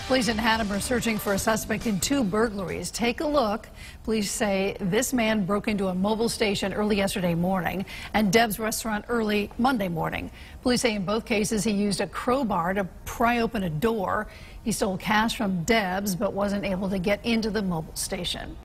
Police in Haddam are searching for a suspect in 2 burglaries. Take a look. Police say this man broke into a mobile station early yesterday morning and Deb's restaurant early Monday morning. Police say in both cases he used a crowbar to pry open a door. He stole cash from Deb's but wasn't able to get into the mobile station.